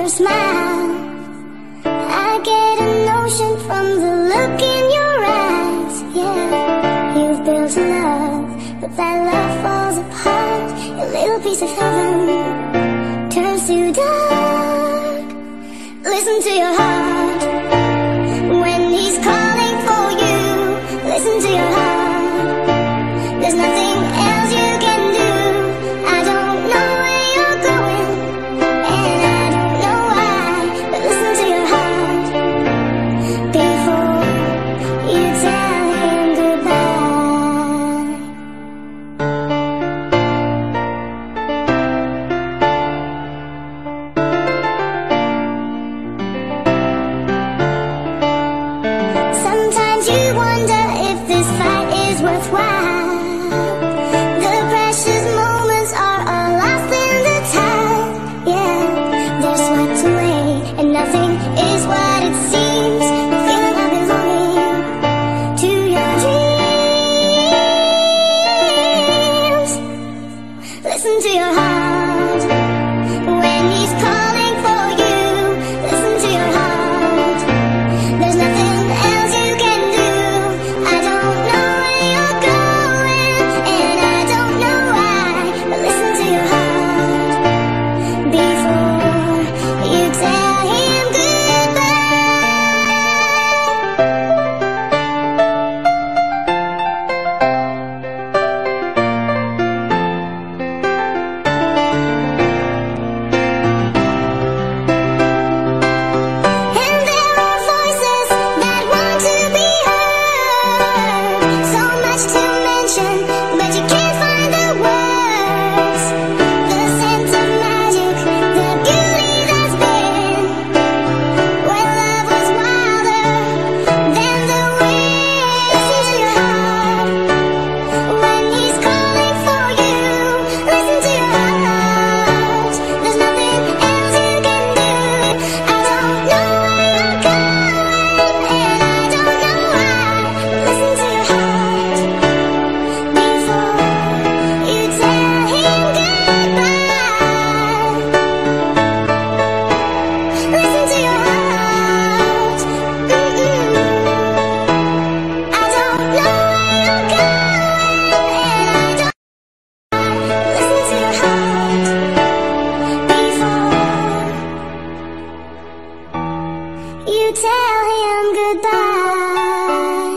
your smile. I get a notion from the look in your eyes. Yeah, you've built a love, but that love falls apart. Your little piece of heaven turns to dark. Listen to your heart when he's calling for you. Listen to your heart. There's nothing else you can do. I don't know where you're going, and I don't know why, but listen to your heart before you tell him goodbye. Sometimes you wonder if this fight is worthwhile. The precious moments are all lost in the tide. Yeah, they're swept away, and nothing is what it seems. The feeling of belonging to your dreams. Listen to your heart when he's calling for you. Listen to your heart. There's nothing else you can do. I don't know where you're going, and I don't know why, but listen to your heart before you tell him And there are voices that want to be heard. So much to mention, but you can't find the words. The sense of magic, the beauty that's been when love was wilder than the wind. Listen to your heart when he's calling for you. Listen to your heart. There's nothing else you can do. I don't know where you're going, and I don't know why. Listen to your heart before you tell him goodbye. Listen to your heart. I don't know where you're going, and I don't. Listen to your heart before you tell him goodbye.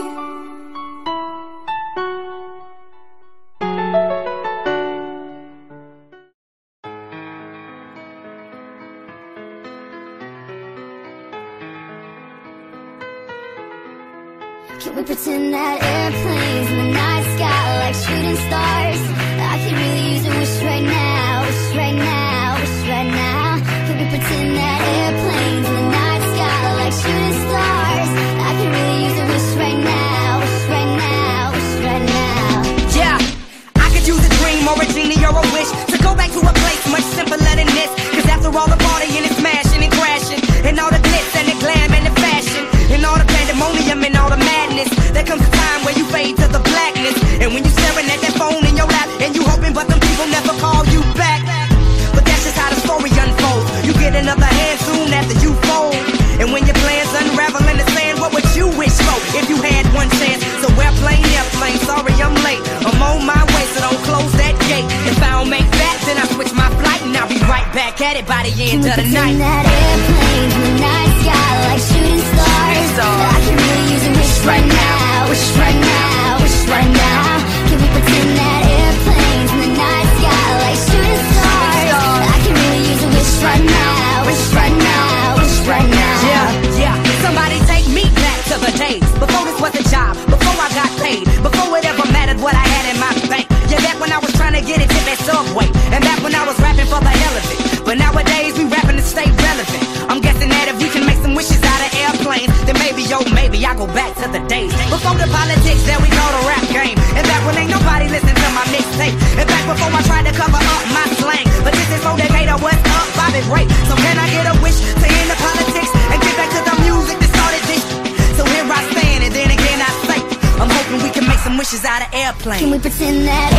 Can we pretend that airplanes in the night sky like shooting stars? I could really use a wish right now, wish right now, wish right now. Can we pretend that airplanes in the night sky like shooting stars? I could really use a wish right now, wish right now, wish right now. Yeah, I could use a dream or a genie or a wish to go back to a place much simpler than this. Cause after all the partying and smashing and crashing, and all the glitz and the glam and the fashion, and all the pandemonium and all the madness, there comes a time where you fade to the blackness. And when you staring at that phone in your lap, and you hoping but them people never call you back. But that's just how the story unfolds. You get another hand soon after you fold. And when your plans unravel in the sand, what would you wish for if you had one chance? So airplane, sorry I'm late. I'm on my way, so don't close that gate. If I don't make that, then I switch my flight, and I'll be right back at it by the end of the night. Can we pretend that airplanes in the night sky like shooting stars? I can really use a wish right now, wish right now, wish right now. Can we pretend that airplanes in the night sky like shooting stars? I can really use a wish right now, wish right now, wish right now. Yeah, somebody take me back to the days before this was a job, before I got paid, before it ever mattered what I had in my bank. Yeah, back when I was trying to get it to that Subway, and back when I was rapping for the hell of it. But nowadays we rapping to stay relevant. I'm guessing that if we can make some wishes out of airplanes, then maybe, oh maybe I go back to the days before the politics that we call the rap game, and back when ain't nobody listened to my mixtape, and back before I tried to cover up my slang. But this is for Decatur, what's up, Bobby Ray. So can I get a wish to end the politics and get back to the music that started this? So here I stand, and then again I say, I'm hoping we can make some wishes out of airplanes. Can we pretend that